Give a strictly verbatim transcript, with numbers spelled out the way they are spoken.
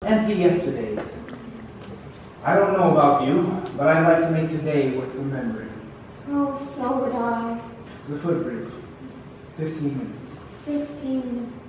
empty yesterdays. I don't know about you, but I'd like to make today worth remembering. Oh, so would I. The footbridge. Fifteen minutes. Fifteen minutes.